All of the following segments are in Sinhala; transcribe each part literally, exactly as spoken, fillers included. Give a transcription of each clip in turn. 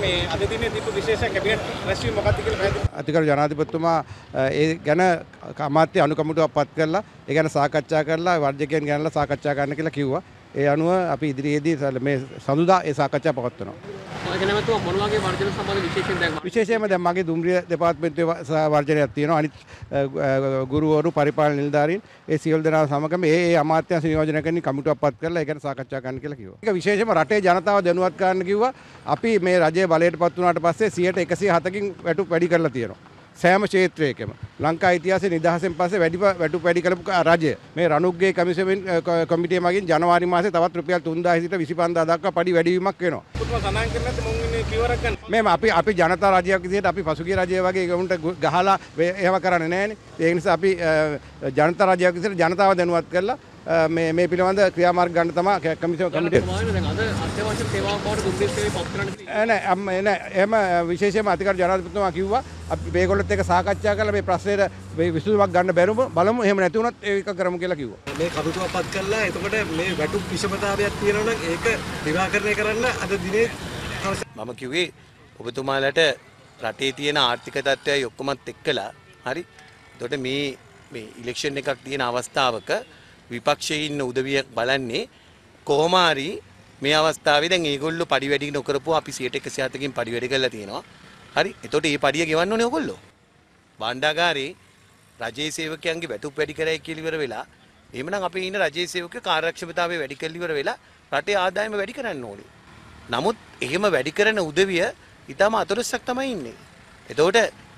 මේ අද දිනේ දීපු විශේෂ කැබිනට් රැස්වීම මොකක්ද කියලා පැහැදිලි. අතිගරු ජනාධිපතිතුමා ඒ ගැන අමාත්‍ය අනුකම්පිටුවක් පත් කරලා ඒ ගැන සාකච්ඡා කරලා වර්ජකයන් ගැනලා සාකච්ඡා කරන්න කියලා කිව්වා. ඒ අනුව අපි ඉදිරියේදී මේ සඳුදා ඒ සාකච්ඡා පවත්වනවා. මොන වගේ වර්ජන සම්බන්ධ විශේෂයෙන් දැන් විශේෂයෙන්ම දැන් මගේ දුම්රිය දෙපාර්තමේන්තුවේ වර්ජනයක් තියෙනවා. අනිත් ගුරුවරු පරිපාලන නිලධාරීන් ඒ සියලු දෙනා සමගම ඒ ඒ අමාත්‍යංශ නියෝජනය කරන කමිටුවක් පත් කරලා ඒ ගැන සාකච්ඡා කරන්න කියලා කිව්වා. ඒක විශේෂයෙන්ම රටේ ජනතාව දැනුවත් කරන්න කිව්වා. අපි මේ රජයේ බලයට පත් වුණාට පස්සේ සියයට එකසිය හතකින් වැටුප් වැඩි කරලා තියෙනවා. සෑම ක්ෂේත්‍රයකම ලංකා ඉතිහාසයේ නිදහසෙන් පස්සේ වැඩි වැටුප් වැඩි කරපු රජය මේ රණුග්ගේ කමිෂන් කමිටිය මගින් ජනවාරි මාසේ තවත් රුපියල් තුන්දාහය සිට විසිපන්දාහ දක්වා පඩි වැඩිවීමක් වෙනවා. පුතුමා සඳහන් කරන්නේ නැත්නම් මුන් ඉන්නේ පියවරක් ගන්න. මේ අපි අපි ජනතා රජයක් විදිහට අපි පසුගිය රජය වගේ උන්ට ගහලා එහෙම කරන්නේ නැහැනේ. ඒ නිසා අපි ජනතා රජයක් විදිහට ජනතාව දැනුවත් කරලා මේ මේ පිළිබඳ ක්‍රියාමාර්ග ගන්න තමයි කමිෂන් කමිටිය. දැන් අද අත්‍යවශ්‍ය සේවාවක් බවට දුම්රිය සේවය පත් කරන්න නෑ නෑ එහෙම විශේෂයෙන්ම අතිගරු ජනාධිපතිතුමා කිව්වා අපි මේගොල්ලොත් එක්ක සාකච්ඡා කරලා මේ ප්‍රශ්නෙට විසඳුමක් ගන්න බැරුව බලමු. එහෙම නැති වුණොත් ඒක කරමු කියලා කිව්වා. මේ කමිටුවක් පත් කළා. එතකොට මේ වැටුප් විෂමතාවයක් තියෙනවා නම් ඒක නිරාකරණය කරන්න අද දිනේ මම කිව්වේ ඔබතුමාලට රටේ තියෙන ආර්ථික තත්ත්වය ඔක්කොමත් එක්කලා හරි. එතකොට මේ මේ ඉලෙක්ෂන් එකක් තියෙන අවස්ථාවක විපක්ෂයේ ඉන්න උදවිය බලන්නේ කොහොම හරි මේ අවස්ථාවේ දැන් ඒගොල්ලෝ පඩි වැඩි නොකරපුවා අපි සියයට එකසිය හතකින් පඩි වැඩි කරලා තියෙනවා. හරි. එතකොට මේ පඩිය ගෙවන්න ඕනේ ඔයගොල්ලෝ. භාණ්ඩාගාරේ රජයේ සේවකයන්ගේ වැටුප් වැඩි කරයි කියලා ඉවර වෙලා එහෙමනම් අපේ ඉන්න රජයේ සේවකයෝ කාර්යක්ෂමතාවය වැඩි කරලා ඉවර වෙලා රටේ ආදායම වැඩි කරන්න ඕනේ. නමුත් එහෙම වැඩි කරන උදවිය ඊටම අතොරස්සක් තමයි ඉන්නේ. එතකොට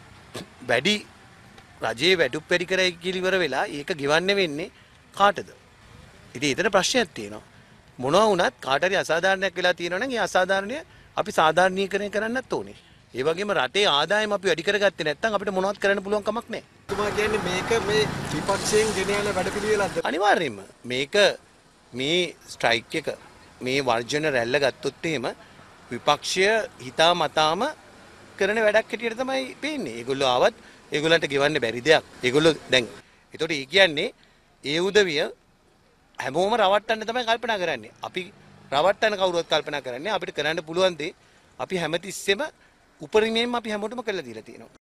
වැඩි රජයේ වැටුප් වැඩි කරයි කියලා ඉවර වෙලා ඒක ගෙවන්න වෙන්නේ කාටද? ඉතින් ඊතර ප්‍රශ්නයක් තියෙනවා. මොනවා වුණත් කාට හරි අසාධාරණයක් වෙලා තියෙනවා නම් ඒ අසාධාරණය අපි සාධාරණීකරණය කරන්නත් ඕනේ. ඒ වගේම රටේ ආදායම අපි වැඩි කරගත්තේ නැත්නම් අපිට මොනවත් කරන්න පුළුවන් කමක් නැහැ. තුමා කියන්නේ මේක මේ විපක්ෂයෙන් ගෙන යන වැඩපිළිවෙලක්ද? අනිවාර්යයෙන්ම මේක මේ ස්ට්‍රයික් එක මේ වර්ජන රැල්ල ගත්තොත් එහෙම විපක්ෂය හිතාමතාම කරන වැඩක් හැටියට තමයි පේන්නේ. ඒගොල්ලෝ ආවත් ඒගොල්ලන්ට ගෙවන්න බැරි දෙයක්. ඒගොල්ලෝ දැන් ඒතකොට ඒ කියන්නේ ඒ උදවිය හැමෝම රවට්ටන්න තමයි කල්පනා කරන්නේ. අපි රවට්ටන්න කවුරුවත් කල්පනා කරන්නේ අපිට කරන්න පුළුවන් දේ අපි හැමතිස්සෙම උපරිමයෙන්ම අපි හැමෝටම කරලා දීලා තියෙනවා.